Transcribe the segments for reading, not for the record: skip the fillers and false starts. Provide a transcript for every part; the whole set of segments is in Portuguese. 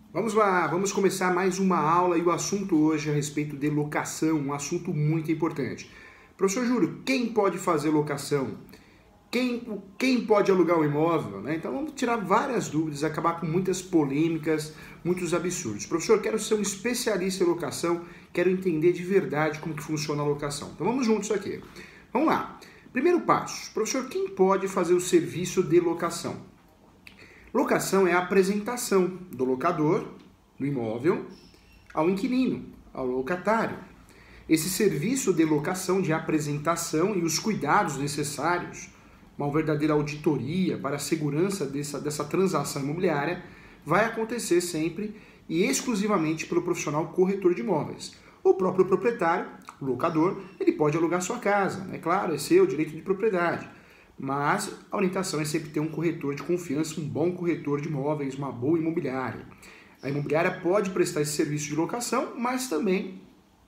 Vamos lá, vamos começar mais uma aula e o assunto hoje é a respeito de locação, um assunto muito importante. Professor Júlio, quem pode fazer locação? Quem pode alugar um imóvel? Né? Então vamos tirar várias dúvidas, acabar com muitas polêmicas, muitos absurdos. Professor, quero ser um especialista em locação, quero entender de verdade como que funciona a locação. Então vamos juntos aqui. Vamos lá. Primeiro passo, professor, quem pode fazer o serviço de locação? Locação é a apresentação do locador, do imóvel, ao inquilino, ao locatário. Esse serviço de locação, de apresentação e os cuidados necessários, uma verdadeira auditoria para a segurança dessa transação imobiliária, vai acontecer sempre e exclusivamente pelo profissional corretor de imóveis. O próprio proprietário, o locador, ele pode alugar sua casa, é claro, é seu direito de propriedade. Mas a orientação é sempre ter um corretor de confiança, um bom corretor de imóveis, uma boa imobiliária. A imobiliária pode prestar esse serviço de locação, mas também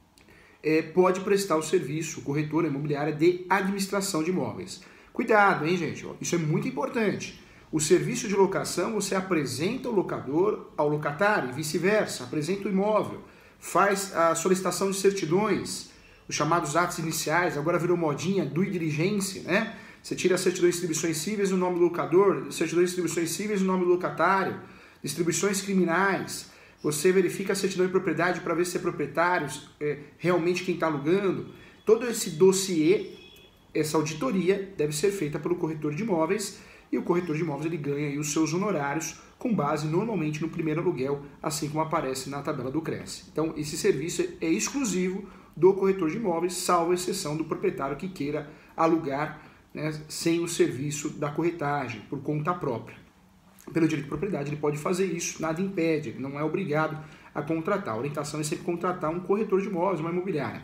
pode prestar o serviço, o corretor, a imobiliária de administração de imóveis. Cuidado, hein, gente? Isso é muito importante. O serviço de locação, você apresenta o locador ao locatário e vice-versa, apresenta o imóvel, faz a solicitação de certidões, os chamados atos iniciais, agora virou modinha, due diligence, né? Você tira as certidões de distribuições cíveis no nome do locador, certidões de distribuições cíveis no nome do locatário, distribuições criminais, você verifica a certidão de propriedade para ver se é proprietário, realmente quem está alugando. Todo esse dossiê, essa auditoria deve ser feita pelo corretor de imóveis e o corretor de imóveis ele ganha aí os seus honorários com base normalmente no primeiro aluguel, assim como aparece na tabela do Cresce. Então esse serviço é exclusivo do corretor de imóveis, salvo exceção do proprietário que queira alugar sem o serviço da corretagem, por conta própria. Pelo direito de propriedade, ele pode fazer isso, nada impede, ele não é obrigado a contratar. A orientação é sempre contratar um corretor de imóveis, uma imobiliária.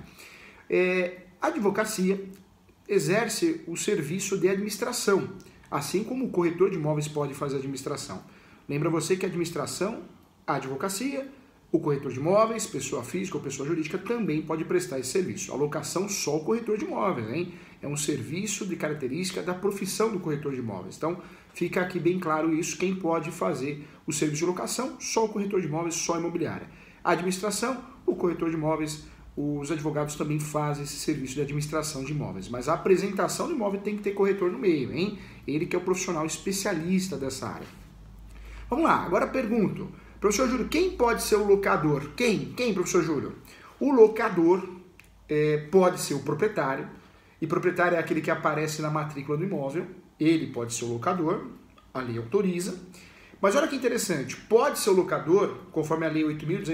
A advocacia exerce o serviço de administração, assim como o corretor de imóveis pode fazer a administração. Lembra você que a administração, a advocacia, o corretor de imóveis, pessoa física ou pessoa jurídica, também pode prestar esse serviço. A locação só o corretor de imóveis, hein? É um serviço de característica da profissão do corretor de imóveis. Então, fica aqui bem claro isso. Quem pode fazer o serviço de locação? Só o corretor de imóveis, só a imobiliária. A administração, o corretor de imóveis, os advogados também fazem esse serviço de administração de imóveis. Mas a apresentação do imóvel tem que ter corretor no meio, hein? Ele que é o profissional especialista dessa área. Vamos lá, agora pergunto. Professor Júlio, quem pode ser o locador? Quem, professor Júlio? O locador pode ser o proprietário, e proprietário é aquele que aparece na matrícula do imóvel, ele pode ser o locador, a lei autoriza. Mas olha que interessante, pode ser o locador, conforme a lei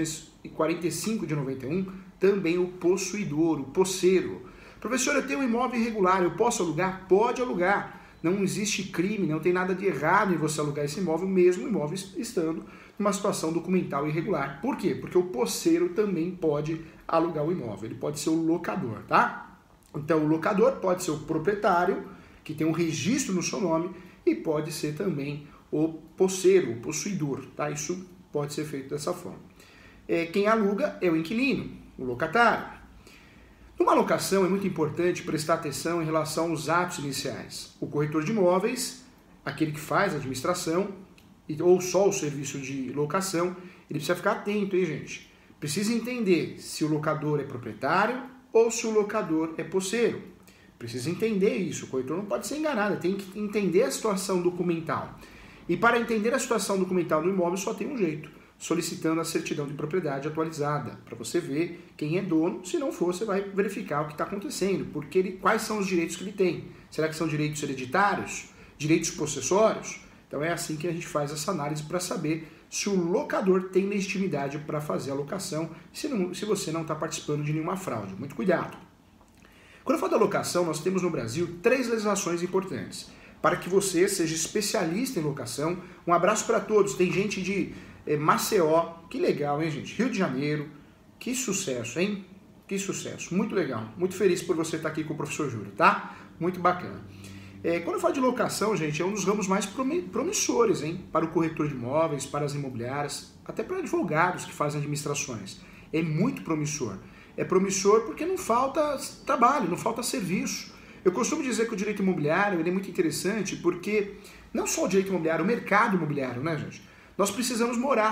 8.245 de 91, também o possuidor, o posseiro. Professor, eu tenho um imóvel irregular, eu posso alugar? Pode alugar. Não existe crime, não tem nada de errado em você alugar esse imóvel, mesmo o imóvel estando numa situação documental irregular. Por quê? Porque o posseiro também pode alugar o imóvel, ele pode ser o locador, tá? Então o locador pode ser o proprietário, que tem um registro no seu nome, e pode ser também o posseiro, o possuidor, tá? Isso pode ser feito dessa forma. Quem aluga é o inquilino, o locatário. Numa locação é muito importante prestar atenção em relação aos atos iniciais. O corretor de imóveis, aquele que faz a administração, ou só o serviço de locação, ele precisa ficar atento, hein, gente? Precisa entender se o locador é proprietário ou se o locador é posseiro. Precisa entender isso, o corretor não pode ser enganado, tem que entender a situação documental. E para entender a situação documental do imóvel só tem um jeito, solicitando a certidão de propriedade atualizada, para você ver quem é dono. Se não for, você vai verificar o que está acontecendo, quais são os direitos que ele tem. Será que são direitos hereditários? Direitos possessórios? Então é assim que a gente faz essa análise para saber se o locador tem legitimidade para fazer a locação, se você não está participando de nenhuma fraude. Muito cuidado. Quando eu falo da locação, nós temos no Brasil 3 legislações importantes. Para que você seja especialista em locação, um abraço para todos. Tem gente de Maceió, que legal, hein, gente? Rio de Janeiro, que sucesso, hein? Que sucesso, muito legal. Muito feliz por você estar aqui com o professor Júlio, tá? Muito bacana. Quando eu falo de locação, gente, é um dos ramos mais promissores, hein? Para o corretor de imóveis, para as imobiliárias, até para advogados que fazem administrações. É muito promissor. É promissor porque não falta trabalho, não falta serviço. Eu costumo dizer que o direito imobiliário ele é muito interessante porque não só o direito imobiliário, o mercado imobiliário, né, gente? Nós precisamos morar.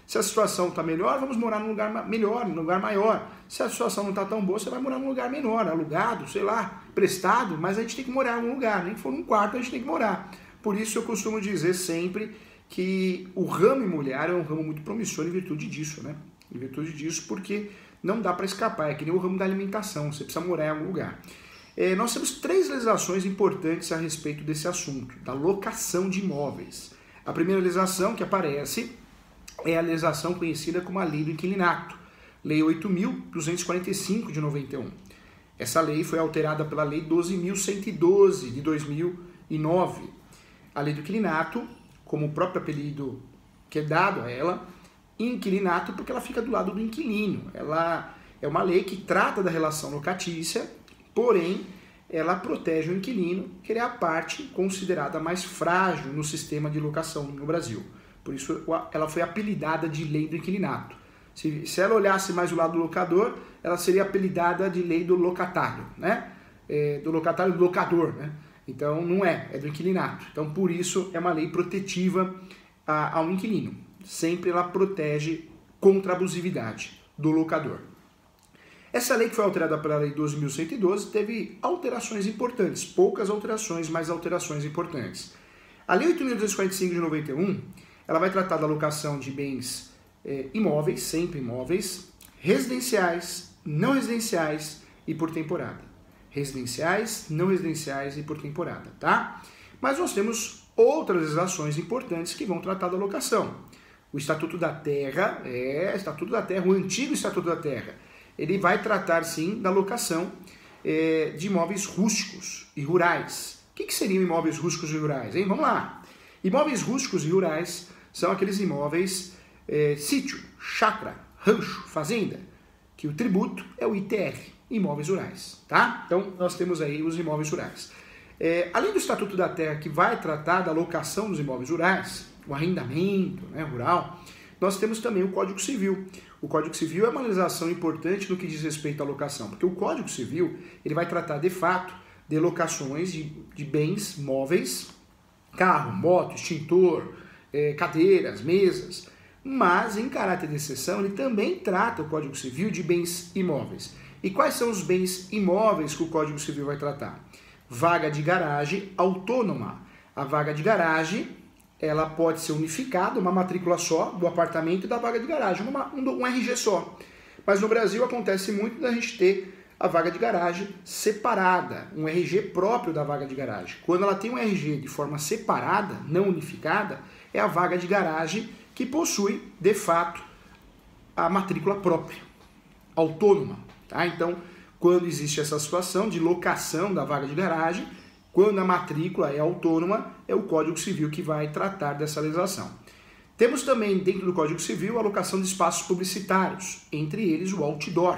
Se a situação está melhor, vamos morar num lugar melhor, num lugar maior. Se a situação não está tão boa, você vai morar num lugar menor, alugado, sei lá, prestado, mas a gente tem que morar em algum lugar, nem que for num quarto a gente tem que morar. Por isso eu costumo dizer sempre que o ramo imobiliário é um ramo muito promissor em virtude disso, né? Em virtude disso, porque não dá para escapar, é que nem o ramo da alimentação, você precisa morar em algum lugar. Nós temos 3 legislações importantes a respeito desse assunto, da locação de imóveis. A primeira legislação que aparece é a legislação conhecida como a Lei do Inquilinato, Lei 8.245 de 91. Essa lei foi alterada pela Lei 12.112 de 2009. A Lei do Inquilinato, como o próprio apelido que é dado a ela, inquilinato porque ela fica do lado do inquilino. Ela é uma lei que trata da relação locatícia, porém ela protege o inquilino, que é a parte considerada mais frágil no sistema de locação no Brasil. Por isso ela foi apelidada de Lei do Inquilinato. Se ela olhasse mais o lado do locador, ela seria apelidada de Lei do Locatário, né? Do locatário do locador, né? Então não é do inquilinato. Então por isso é uma lei protetiva ao inquilino. Sempre ela protege contra a abusividade do locador. Essa lei que foi alterada pela Lei 12.112 teve alterações importantes, poucas alterações, mas alterações importantes. A Lei 8.245 de 91, ela vai tratar da locação de bens imóveis, sempre imóveis, residenciais, não residenciais e por temporada. Residenciais, não residenciais e por temporada, tá? Mas nós temos outras legislações importantes que vão tratar da locação. O Estatuto da Terra, Estatuto da Terra, o antigo Estatuto da Terra, ele vai tratar sim da locação de imóveis rústicos e rurais. O que seriam imóveis rústicos e rurais, hein? Vamos lá. Imóveis rústicos e rurais são aqueles imóveis sítio, chácara, rancho, fazenda, que o tributo é o ITR, imóveis rurais, tá? Então nós temos aí os imóveis rurais. Além do Estatuto da Terra, que vai tratar da locação dos imóveis rurais, o arrendamento, né, rural, nós temos também o Código Civil. O Código Civil é uma legislação importante no que diz respeito à locação, porque o Código Civil ele vai tratar de fato de locações de bens móveis, carro, moto, extintor, cadeiras, mesas, mas em caráter de exceção ele também trata o Código Civil de bens imóveis. E quais são os bens imóveis que o Código Civil vai tratar? Vaga de garagem autônoma. A vaga de garagem ela pode ser unificada, uma matrícula só do apartamento e da vaga de garagem, um RG só. Mas no Brasil acontece muito da gente ter a vaga de garagem separada, um RG próprio da vaga de garagem. Quando ela tem um RG de forma separada, não unificada, é a vaga de garagem que possui, de fato, a matrícula própria, autônoma. Tá? Então, quando existe essa situação de locação da vaga de garagem, quando a matrícula é autônoma, é o Código Civil que vai tratar dessa legislação. Temos também, dentro do Código Civil, a locação de espaços publicitários, entre eles o outdoor,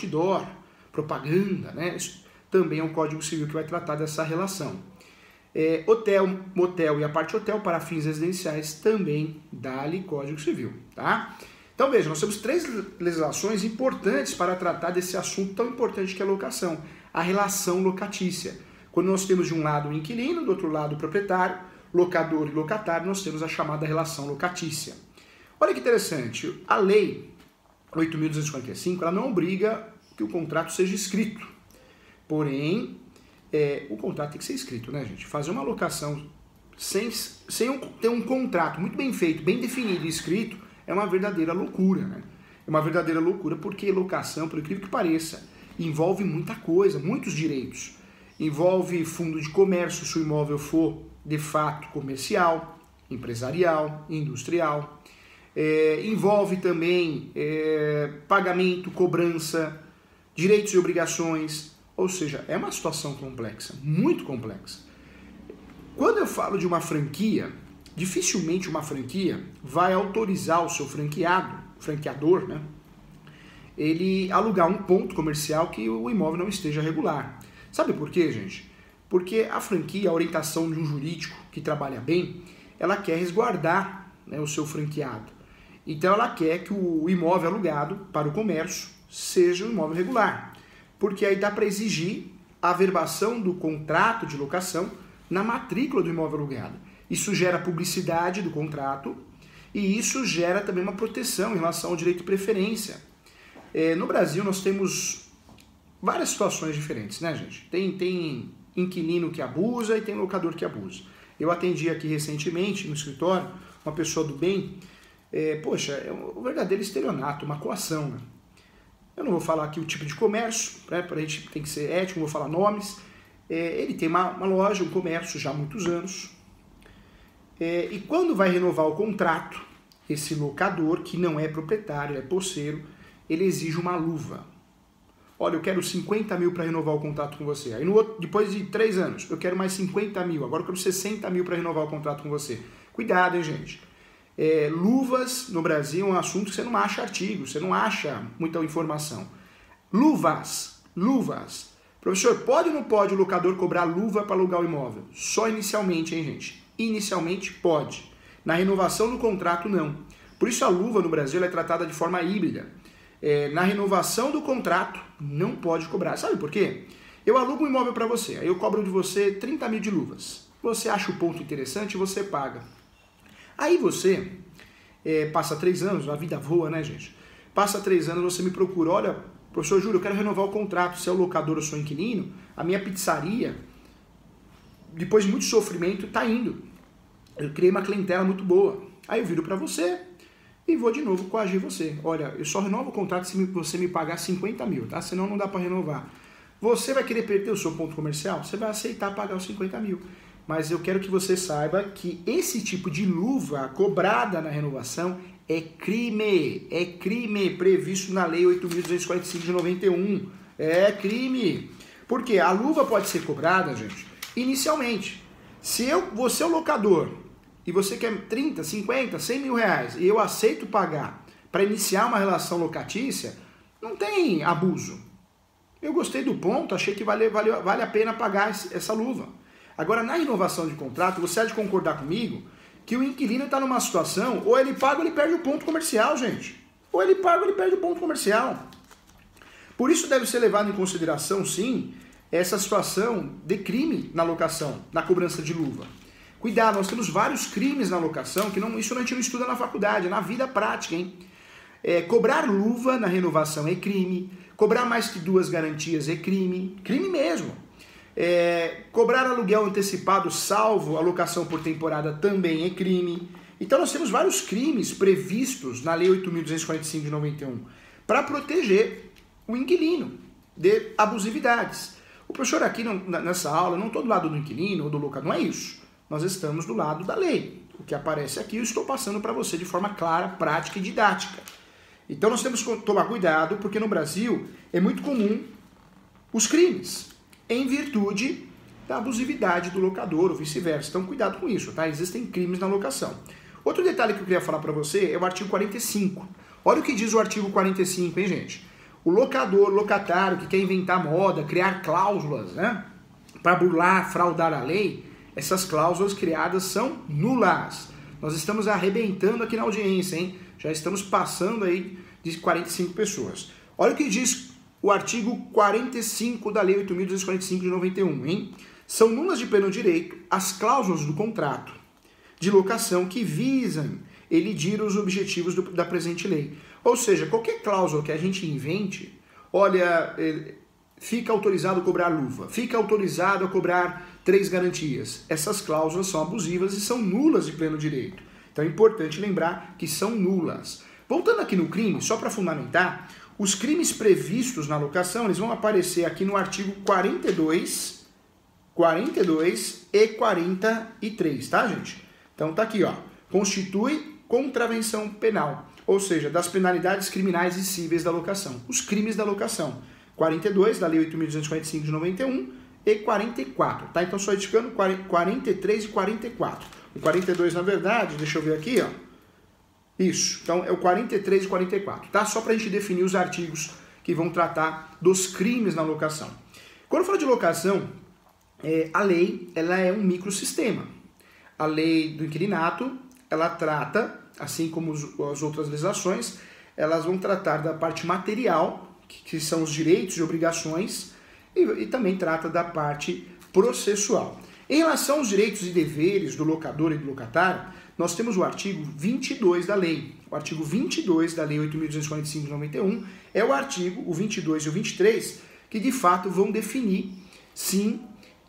propaganda, né? Isso também é um Código Civil que vai tratar dessa relação. Hotel, motel e a parte hotel para fins residenciais também dá-lhe Código Civil, tá? Então veja, nós temos 3 legislações importantes para tratar desse assunto tão importante que é a locação, a relação locatícia. Quando nós temos de um lado o inquilino, do outro lado o proprietário, locador e locatário, nós temos a chamada relação locatícia. Olha que interessante, a lei 8.245, ela não obriga que o contrato seja escrito. Porém, o contrato tem que ser escrito, né, gente? Fazer uma locação sem ter um contrato muito bem feito, bem definido e escrito, é uma verdadeira loucura, né? É uma verdadeira loucura porque locação, por incrível que pareça, envolve muita coisa, muitos direitos. Envolve fundo de comércio, se o imóvel for de fato comercial, empresarial, industrial. Envolve também pagamento, cobrança, direitos e obrigações. Ou seja, é uma situação complexa, muito complexa. Quando eu falo de uma franquia, dificilmente uma franquia vai autorizar o seu franqueador, né, ele alugar um ponto comercial que o imóvel não esteja regular. Sabe por quê, gente? Porque a franquia, a orientação de um jurídico que trabalha bem, ela quer resguardar, né, o seu franqueado. Então ela quer que o imóvel alugado para o comércio seja um imóvel regular. Porque aí dá para exigir a averbação do contrato de locação na matrícula do imóvel alugado. Isso gera publicidade do contrato E isso gera também uma proteção em relação ao direito de preferência. No Brasil nós temos várias situações diferentes, né, gente? Tem inquilino que abusa e tem locador que abusa. Eu atendi aqui recentemente no escritório uma pessoa do bem, é um verdadeiro estelionato, uma coação, né? Eu não vou falar aqui o tipo de comércio, né? Pra gente tem que ser ético, não vou falar nomes. Ele tem uma loja, um comércio já há muitos anos. E quando vai renovar o contrato, esse locador, que não é proprietário, é posseiro, ele exige uma luva. Olha, eu quero 50 mil para renovar o contrato com você. Aí depois de 3 anos, eu quero mais 50 mil. Agora eu quero 60 mil para renovar o contrato com você. Cuidado, hein, gente. Luvas no Brasil é um assunto que você não acha artigo, você não acha muita informação. Luvas. Professor, pode ou não pode o locador cobrar luva para alugar o imóvel? Só inicialmente, hein, gente? Inicialmente pode. Na renovação do contrato, não. Por isso a luva no Brasil é tratada de forma híbrida. Na renovação do contrato, não pode cobrar. Sabe por quê? Eu alugo um imóvel para você, aí eu cobro de você 30 mil de luvas. Você acha o ponto interessante, você paga. Aí você passa 3 anos, a vida voa, né, gente? Passa 3 anos, você me procura, olha, professor Júlio, eu quero renovar o contrato, se é o locador ou sou inquilino, a minha pizzaria, depois de muito sofrimento, tá indo. Eu criei uma clientela muito boa. Aí eu viro para você e vou de novo coagir você. Olha, eu só renovo o contrato se você me pagar 50 mil, tá? Senão não dá para renovar. Você vai querer perder o seu ponto comercial? Você vai aceitar pagar os 50 mil. Mas eu quero que você saiba que esse tipo de luva cobrada na renovação é crime previsto na Lei 8.245 de 91. É crime. Porque a luva pode ser cobrada, gente, inicialmente. Se você é o locador e você quer 30, 50, 100 mil reais e eu aceito pagar para iniciar uma relação locatícia, não tem abuso. Eu gostei do ponto, achei que vale a pena pagar essa luva. Agora, na renovação de contrato, você há de concordar comigo que o inquilino está numa situação, ou ele paga ou ele perde o ponto comercial, gente. Ou ele paga ou ele perde o ponto comercial. Por isso deve ser levado em consideração, sim, essa situação de crime na locação, na cobrança de luva. Cuidado, nós temos vários crimes na locação, que isso a gente não estuda na faculdade, é na vida prática, hein? Cobrar luva na renovação é crime, cobrar mais que 2 garantias é crime mesmo. Cobrar aluguel antecipado salvo a locação por temporada também é crime. Então nós temos vários crimes previstos na Lei 8.245 de 91 para proteger o inquilino de abusividades. O professor aqui nessa aula, não estou do lado do inquilino ou do locador, não é isso. Nós estamos do lado da lei. O que aparece aqui eu estou passando para você de forma clara, prática e didática. Então nós temos que tomar cuidado, porque no Brasil é muito comum os crimes, em virtude da abusividade do locador ou vice-versa. Então cuidado com isso, tá? Existem crimes na locação. Outro detalhe que eu queria falar para você é o artigo 45. Olha o que diz o artigo 45, hein, gente? O locatário que quer inventar moda, criar cláusulas, né, para burlar, fraudar a lei, essas cláusulas criadas são nulas. Nós estamos arrebentando aqui na audiência, hein? Já estamos passando aí de 45 pessoas. Olha o que diz o artigo 45 da Lei 8.245 de 91, hein? São nulas de pleno direito as cláusulas do contrato de locação que visam elidir os objetivos da presente lei. Ou seja, qualquer cláusula que a gente invente, olha, fica autorizado a cobrar luva, fica autorizado a cobrar 3 garantias. Essas cláusulas são abusivas e são nulas de pleno direito. Então é importante lembrar que são nulas. Voltando aqui no crime, só para fundamentar, os crimes previstos na locação, eles vão aparecer aqui no artigo 42 e 43, tá, gente? Então tá aqui, ó. Constitui contravenção penal, ou seja, das penalidades criminais e cíveis da locação. Os crimes da locação. 42 da Lei 8.245 de 91 e 44, tá? Então só indicando 43 e 44. O 42, na verdade, deixa eu ver aqui, ó. Isso, então é o 43 e 44, tá? Só pra gente definir os artigos que vão tratar dos crimes na locação. Quando fala de locação, a lei, ela é um microsistema. A lei do inquilinato, ela trata, assim como as outras legislações, elas vão tratar da parte material, que são os direitos e obrigações, e também trata da parte processual. Em relação aos direitos e deveres do locador e do locatário, nós temos o artigo 22 da lei. O artigo 22 da lei 8.245 de 91 é o artigo, o 22 e o 23, que de fato vão definir, sim,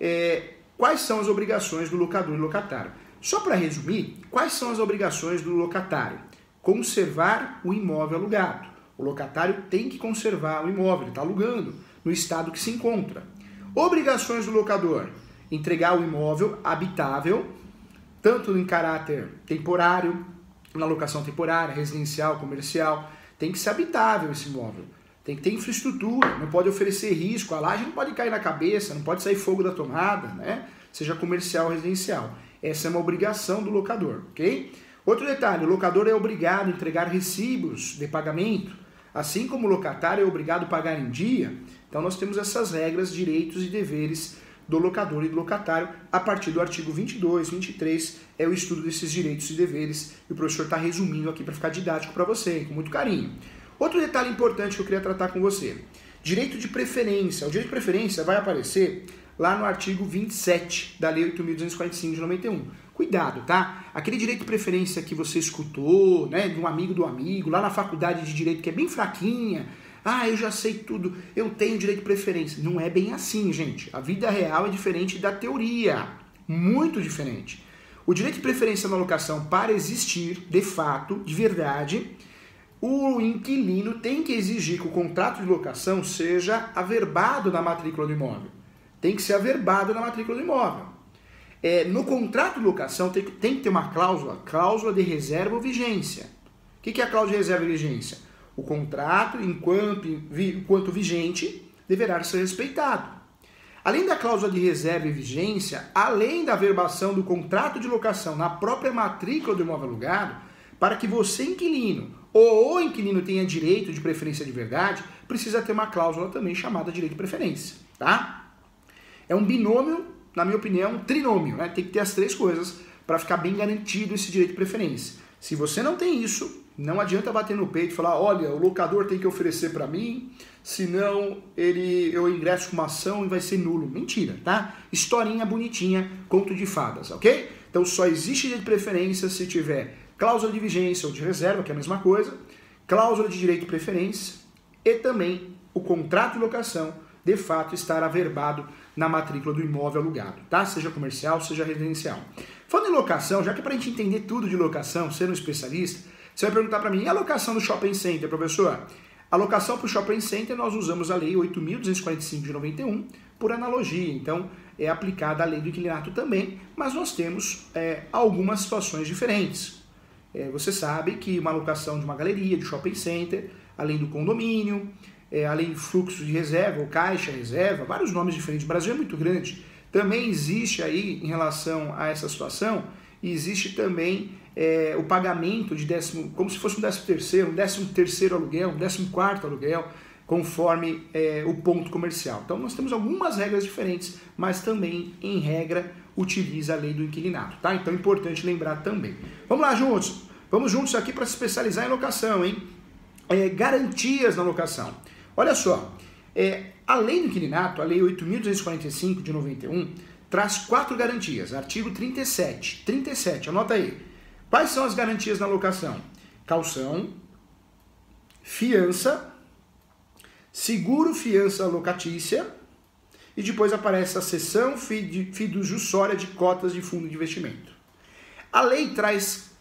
quais são as obrigações do locador e locatário. Só para resumir, quais são as obrigações do locatário? Conservar o imóvel alugado. O locatário tem que conservar o imóvel, ele está alugando, no estado que se encontra. Obrigações do locador: entregar o imóvel habitável, tanto em caráter temporário, na locação temporária, residencial, comercial. Tem que ser habitável esse imóvel. Tem que ter infraestrutura, não pode oferecer risco, a laje não pode cair na cabeça, não pode sair fogo da tomada, né? Seja comercial ou residencial. Essa é uma obrigação do locador, ok? Outro detalhe, o locador é obrigado a entregar recibos de pagamento, assim como o locatário é obrigado a pagar em dia. Então nós temos essas regras, direitos e deveres do locador e do locatário a partir do artigo 22, 23, é o estudo desses direitos e deveres, e o professor está resumindo aqui para ficar didático para você, com muito carinho. Outro detalhe importante que eu queria tratar com você, direito de preferência. O direito de preferência vai aparecer lá no artigo 27 da lei 8.245 de 91. Cuidado, tá? Aquele direito de preferência que você escutou, né, de um amigo do amigo, lá na faculdade de direito, que é bem fraquinha. Ah, eu já sei tudo, eu tenho direito de preferência. Não é bem assim, gente. A vida real é diferente da teoria. Muito diferente. O direito de preferência na locação, para existir, de fato, de verdade, o inquilino tem que exigir que o contrato de locação seja averbado na matrícula do imóvel. Tem que ser averbado na matrícula do imóvel. No contrato de locação tem que ter uma cláusula de reserva ou vigência. O que é a cláusula de reserva e vigência? O contrato, enquanto vigente, deverá ser respeitado. Além da cláusula de reserva e vigência, além da averbação do contrato de locação na própria matrícula do imóvel alugado, para que você, inquilino, ou o inquilino tenha direito de preferência de verdade, precisa ter uma cláusula também chamada direito de preferência, tá? É um binômio, na minha opinião, um trinômio, né? Tem que ter as três coisas para ficar bem garantido esse direito de preferência. Se você não tem isso, não adianta bater no peito e falar, olha, o locador tem que oferecer para mim, senão eu ingresso com uma ação e vai ser nulo. Mentira, tá? Historinha bonitinha, conto de fadas, ok? Então só existe direito de preferência se tiver cláusula de vigência ou de reserva, que é a mesma coisa, cláusula de direito de preferência e também o contrato de locação, de fato, estar averbado na matrícula do imóvel alugado, tá? Seja comercial, seja residencial. Falando em locação, já que para a gente entender tudo de locação, ser um especialista, você vai perguntar para mim, e a locação do shopping center, professor? A locação para o shopping center, nós usamos a lei 8.245 de 91 por analogia, então é aplicada a lei do inquilinato também, mas nós temos algumas situações diferentes. Você sabe que uma locação de uma galeria, de shopping center, além do condomínio, além de fluxo de reserva, ou caixa reserva, vários nomes diferentes, o Brasil é muito grande, também existe aí, em relação a essa situação, existe também o pagamento de como se fosse um 13º aluguel, um 14º aluguel, conforme o ponto comercial. Então nós temos algumas regras diferentes, mas também, em regra, utiliza a lei do inquilinato, tá? Então é importante lembrar também. Vamos lá juntos, vamos juntos aqui para se especializar em locação, hein? Garantias na locação. Olha só, a lei do inquilinato, a lei 8.245 de 91, traz 4 garantias, artigo 37, anota aí. Quais são as garantias na locação? Caução, fiança, seguro fiança locatícia e depois aparece a cessão fiduciária de cotas de fundo de investimento. A lei traz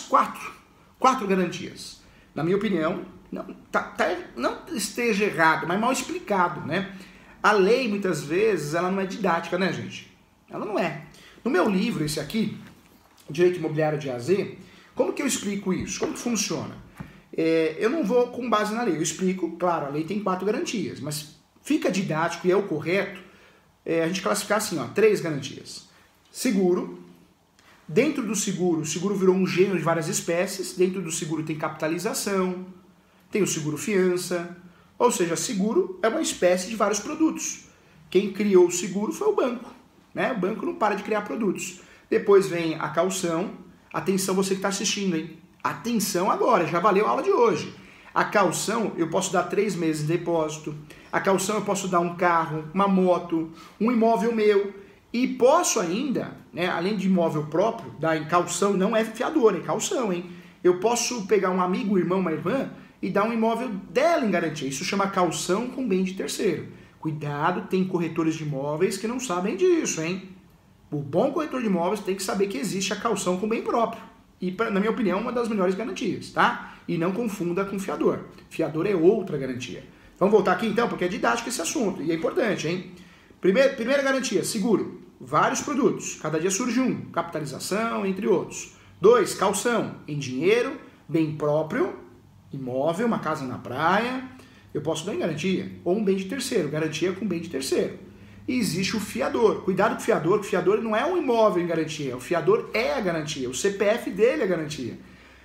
4 garantias. Na minha opinião, não esteja errado, mas mal explicado, né? A lei, muitas vezes, ela não é didática, né, gente? Ela não é. No meu livro, esse aqui, Direito Imobiliário de A a Z, como que eu explico isso? Como que funciona? Eu não vou com base na lei, eu explico, claro, a lei tem 4 garantias, mas fica didático e é o correto a gente classificar assim, 3 garantias. Seguro. Dentro do seguro, o seguro virou um gênero de várias espécies. Dentro do seguro tem capitalização, tem o seguro fiança, ou seja, seguro é uma espécie de vários produtos. Quem criou o seguro foi o banco, né? O banco não para de criar produtos. Depois vem a caução. Atenção você que está assistindo, hein? Atenção agora, já valeu a aula de hoje. A caução, eu posso dar 3 meses de depósito. A caução eu posso dar um carro, uma moto, um imóvel meu. E posso ainda né? Além de imóvel próprio, dá em caução, não é fiador, é caução, hein? Eu posso pegar um amigo, um irmão, uma irmã e dar um imóvel dela em garantia. Isso chama caução com bem de terceiro. Cuidado, tem corretores de imóveis que não sabem disso, hein? O bom corretor de imóveis tem que saber que existe a caução com bem próprio. E, na minha opinião, uma das melhores garantias, tá? E não confunda com fiador. Fiador é outra garantia. Vamos voltar aqui então, porque é didático esse assunto e é importante, hein? Primeira garantia, seguro. Vários produtos. Cada dia surge um. Capitalização, entre outros. 2, caução. Em dinheiro, bem próprio, imóvel, uma casa na praia. Eu posso dar em garantia. Ou um bem de terceiro. Garantia com bem de terceiro. E existe o fiador. Cuidado com o fiador, que o fiador não é um imóvel em garantia. O fiador é a garantia. O CPF dele é a garantia.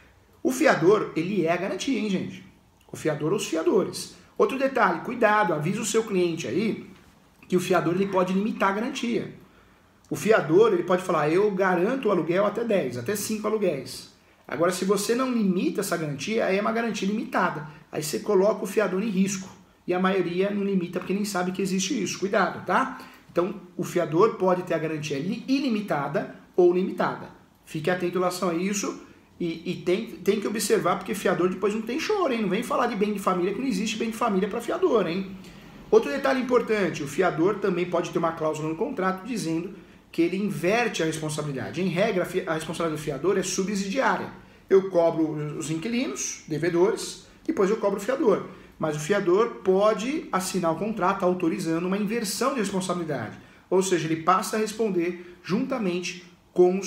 O fiador, ele é a garantia, hein, gente? O fiador ou os fiadores. Outro detalhe, cuidado, avisa o seu cliente aí que o fiador ele pode limitar a garantia. O fiador ele pode falar, eu garanto o aluguel até 10, até 5 aluguéis. Agora, se você não limita essa garantia, aí é uma garantia limitada. Aí você coloca o fiador em risco. E a maioria não limita porque nem sabe que existe isso. Cuidado, tá? Então, o fiador pode ter a garantia ilimitada ou limitada. Fique atento em relação a isso e tem que observar porque fiador depois não tem choro, hein? Não vem falar de bem de família que não existe bem de família para fiador, hein? Outro detalhe importante, o fiador também pode ter uma cláusula no contrato dizendo que ele inverte a responsabilidade. Em regra, a responsabilidade do fiador é subsidiária. Eu cobro os inquilinos, devedores, depois eu cobro o fiador. Mas o fiador pode assinar o contrato autorizando uma inversão de responsabilidade. Ou seja, ele passa a responder juntamente com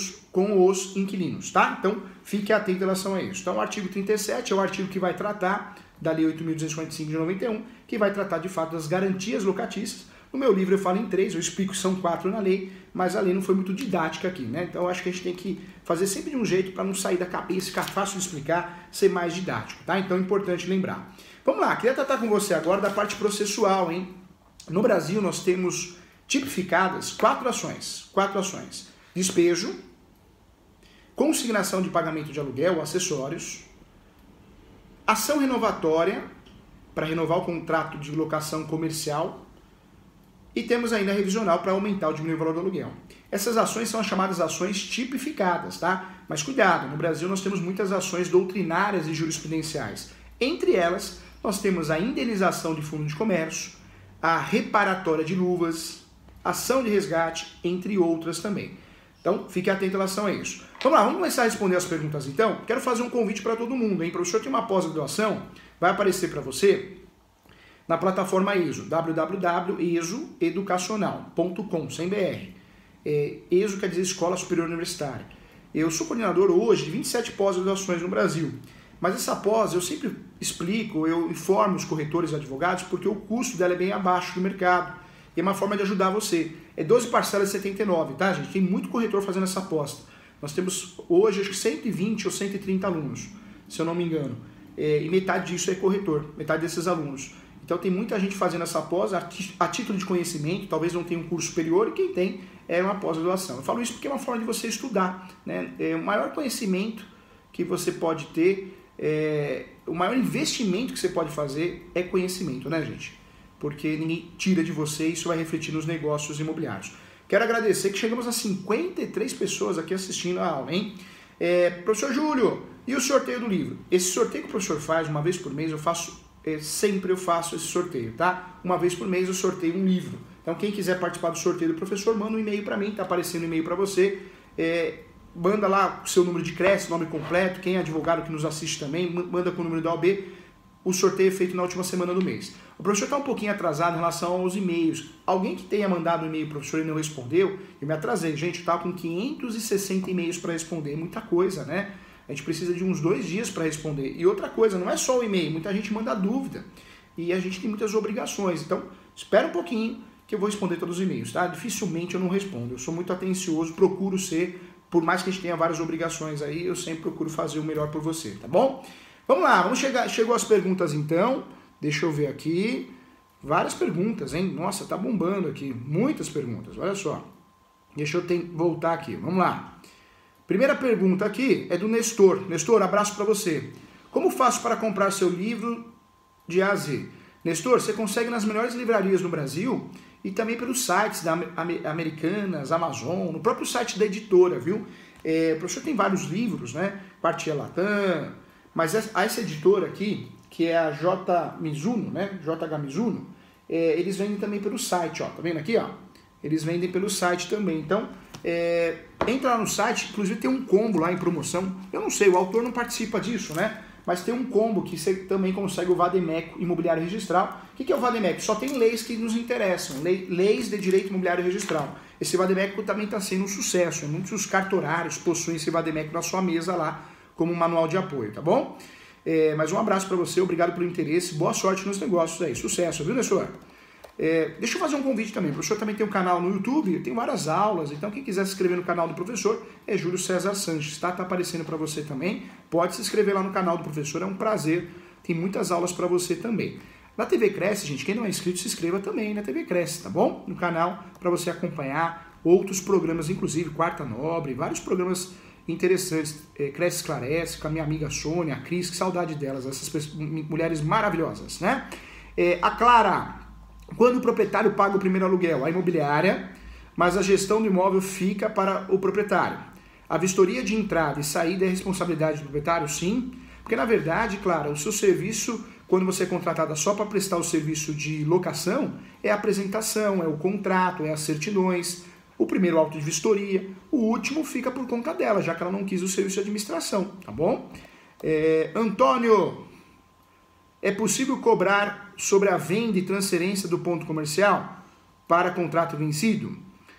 os inquilinos, tá? Então, fique atento em relação a isso. Então, o artigo 37 é o artigo que vai tratar da Lei 8.245 de 91, que vai tratar, de fato, das garantias locatícias. No meu livro eu falo em 3, eu explico que são 4 na lei, mas a lei não foi muito didática aqui, né? Então, eu acho que a gente tem que fazer sempre de um jeito para não sair da cabeça, ficar fácil de explicar, ser mais didático, tá? Então, é importante lembrar. Vamos lá, queria tratar com você agora da parte processual, hein? No Brasil, nós temos tipificadas 4 ações. Despejo, consignação de pagamento de aluguel ou acessórios, ação renovatória, para renovar o contrato de locação comercial, e temos ainda a revisional para aumentar ou diminuir o valor do aluguel. Essas ações são as chamadas ações tipificadas, tá? Mas cuidado, no Brasil nós temos muitas ações doutrinárias e jurisprudenciais. Entre elas, nós temos a indenização de fundo de comércio, a reparatória de luvas, ação de resgate, entre outras também. Então, fique atento em relação a isso. Vamos lá, vamos começar a responder as perguntas então? Quero fazer um convite para todo mundo, hein? Para o senhor ter uma pós-graduação, vai aparecer para você na plataforma ESO, www.esoeducacional.com.br. ESO quer dizer Escola Superior Universitária. Eu sou coordenador hoje de 27 pós-graduações no Brasil. Mas essa pós eu sempre explico, eu informo os corretores e advogados porque o custo dela é bem abaixo do mercado. E é uma forma de ajudar você. É 12 parcelas de 79, tá, gente? Tem muito corretor fazendo essa aposta. Nós temos hoje, acho que 120 ou 130 alunos, se eu não me engano. E metade disso é corretor, metade desses alunos. Então tem muita gente fazendo essa pós a título de conhecimento, talvez não tenha um curso superior, e quem tem é uma pós-graduação. Eu falo isso porque é uma forma de você estudar, né? O maior conhecimento que você pode ter, o maior investimento que você pode fazer é conhecimento, né, gente? Porque ninguém tira de você e isso vai refletir nos negócios imobiliários. Quero agradecer que chegamos a 53 pessoas aqui assistindo a aula, hein? Professor Júlio, e o sorteio do livro? Esse sorteio que o professor faz uma vez por mês, sempre eu faço esse sorteio, tá? Uma vez por mês eu sorteio um livro. Então quem quiser participar do sorteio do professor, manda um e-mail para mim, tá aparecendo um e-mail para você. Manda lá o seu número de CRES, nome completo, quem é advogado que nos assiste também, manda com o número da OAB. O sorteio é feito na última semana do mês. O professor está um pouquinho atrasado em relação aos e-mails. Alguém que tenha mandado um e-mail para o professor e não respondeu, eu me atrasei. Gente, eu estava com 560 e-mails para responder, muita coisa, né? A gente precisa de uns 2 dias para responder. E outra coisa, não é só o e-mail, muita gente manda dúvida. E a gente tem muitas obrigações. Então, espera um pouquinho que eu vou responder todos os e-mails, tá? Dificilmente eu não respondo. Eu sou muito atencioso, procuro ser, por mais que a gente tenha várias obrigações aí, eu sempre procuro fazer o melhor por você, tá bom? Vamos lá, chegou as perguntas então, deixa eu ver aqui, várias perguntas, hein? Nossa, tá bombando aqui, muitas perguntas, olha só. Deixa eu voltar aqui, vamos lá. Primeira pergunta aqui é do Nestor. Nestor, abraço para você. Como faço para comprar seu livro de A a Z? Nestor, você consegue nas melhores livrarias no Brasil e também pelos sites da Americanas, Amazon, no próprio site da editora, viu? O professor tem vários livros, né? Quartier Latam, mas essa editora aqui, que é a J. Mizuno, né? JH Mizuno, eles vendem também pelo site, ó. Tá vendo aqui, ó? Eles vendem pelo site também. Então, entra lá no site, inclusive tem um combo lá em promoção. Eu não sei, o autor não participa disso, né? Mas tem um combo que você também consegue o Vademécum Imobiliário Registral. O que é o Vademécum? Só tem leis que nos interessam, leis de direito imobiliário registral. Esse Vademécum também está sendo um sucesso. Muitos cartorários possuem esse Vademécum na sua mesa lá, como um manual de apoio, tá bom? Mas um abraço para você, obrigado pelo interesse, boa sorte nos negócios aí, sucesso, viu, professor? Deixa eu fazer um convite também, o professor também tem um canal no YouTube, tem várias aulas, então quem quiser se inscrever no canal do professor é Júlio César Sanches, tá? Tá aparecendo para você também, pode se inscrever lá no canal do professor, é um prazer, tem muitas aulas para você também. Na TV Cresce, gente, quem não é inscrito se inscreva também na TV Cresce, tá bom? No canal, para você acompanhar outros programas, inclusive Quarta Nobre, vários programas interessantes, Cresce Esclarece, com a minha amiga Sônia, a Cris, que saudade delas, essas mulheres maravilhosas, né? A Clara... Quando o proprietário paga o primeiro aluguel, a imobiliária, mas a gestão do imóvel fica para o proprietário. A vistoria de entrada e saída é responsabilidade do proprietário? Sim, porque na verdade, claro, o seu serviço, quando você é contratada só para prestar o serviço de locação, é a apresentação, é o contrato, é as certidões, o primeiro auto de vistoria, o último fica por conta dela, já que ela não quis o serviço de administração, tá bom? Antônio... É possível cobrar sobre a venda e transferência do ponto comercial para contrato vencido?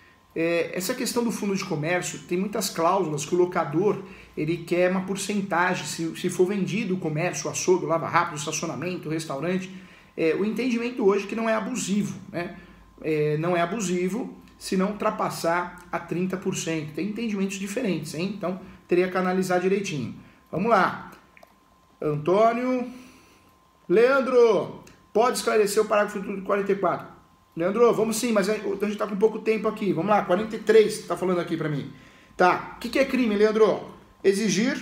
Essa questão do fundo de comércio tem muitas cláusulas que o locador ele quer uma porcentagem, se for vendido o comércio, o açougue, o lava-rápido, o estacionamento, o restaurante. O entendimento hoje é que não é abusivo, né? Não é abusivo se não ultrapassar a 30%. Tem entendimentos diferentes, hein? Então teria que analisar direitinho. Vamos lá. Antônio... Leandro, pode esclarecer o parágrafo 44? Leandro, vamos sim, mas a gente está com pouco tempo aqui. Vamos lá, 43, está falando aqui para mim. Tá, o que é crime, Leandro? Exigir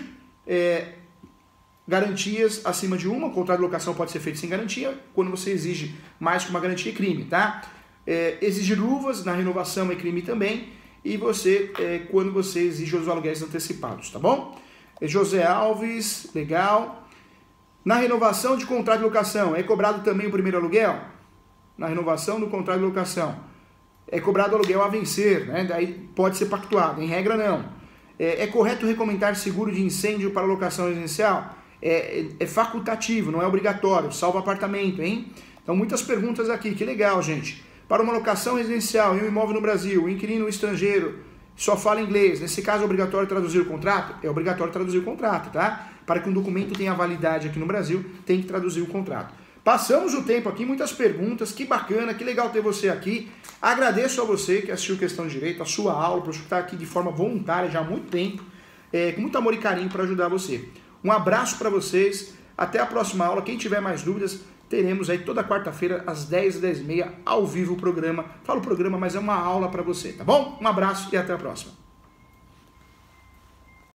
garantias acima de uma. O contrato de locação pode ser feito sem garantia. Quando você exige mais que uma garantia, é crime, tá? Exigir luvas na renovação é crime também. E quando você exige os aluguéis antecipados, tá bom? José Alves, legal. Na renovação de contrato de locação, é cobrado também o primeiro aluguel? Na renovação do contrato de locação, é cobrado o aluguel a vencer, né? Daí pode ser pactuado, em regra não. É correto recomendar seguro de incêndio para locação residencial? É facultativo, não é obrigatório, salvo apartamento, hein? Então muitas perguntas aqui, que legal, gente. Para uma locação residencial em um imóvel no Brasil, o inquilino estrangeiro só fala inglês, nesse caso é obrigatório traduzir o contrato? É obrigatório traduzir o contrato, tá? Para que um documento tenha validade aqui no Brasil, tem que traduzir o contrato. Passamos o tempo aqui, muitas perguntas, que bacana, que legal ter você aqui. Agradeço a você que assistiu Questão de Direito, a sua aula, o professor está aqui de forma voluntária já há muito tempo, com muito amor e carinho para ajudar você. Um abraço para vocês, até a próxima aula. Quem tiver mais dúvidas, teremos aí toda quarta-feira, às 10 e 10h30, ao vivo o programa. Falo programa, mas é uma aula para você, tá bom? Um abraço e até a próxima.